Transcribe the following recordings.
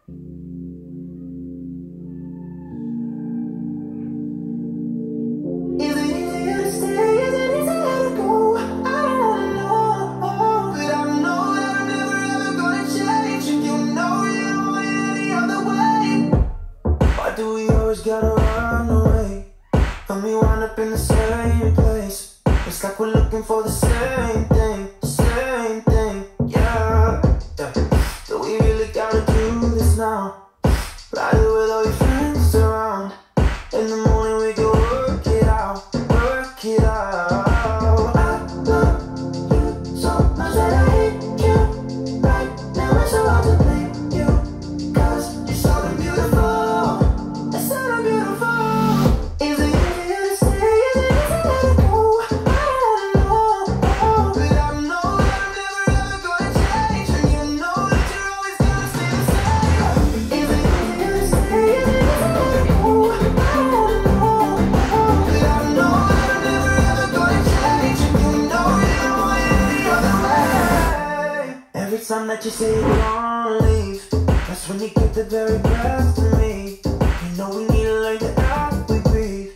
Is it easier to stay? Is it easier to go? I don't wanna know, but I know that I'm never ever gonna change. You know you don't want it any other way. Why do we always gotta run away? And we wind up in the same place. It's like we're looking for the same thing, yeah. Do we really gotta do this now? Ride it with all your friends around. In the morning we go work it out, work it out. I love you so much that I hate you. Right now it's so hard to blame you, 'cause you're so damn beautiful, it's so damn beautiful. Is it easier to stay? Is it easier to go? I don't wanna know, but I know that I'm never ever gonna change. And you know that you're always gonna stay the same. Is it easier to stay? Is it easier to go? I don't wanna know, but I know that I'm never ever gonna change. And you know you don't want it any other way. Every time that you say you're gonna leave, that's when you get the very best of me. You know we need to learn the air we breathe,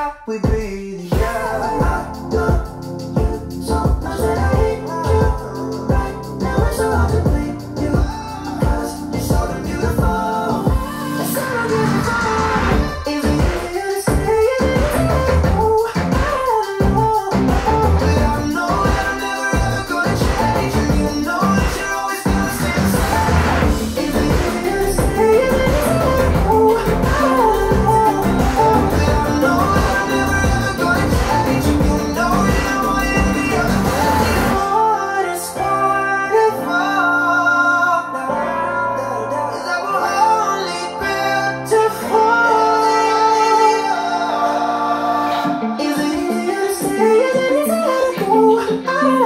yeah. I love you so much that I hate you. Right now it's so hard to blame you, 'cause you're so damn beautiful, it's so damn beautiful. Is it easier to stay? Is it easier to go? I don't wanna know, but I know that I'm never ever gonna change. And you know that you're always gonna stay the same. Is it easier to stay? Is it easier to go? I don't wanna know, but I know that I'm never ever gonna change. And you know you don't want it any other way. What is part of all is that we're only built to fall. Is it easier to stay? Is it easier to go? I don't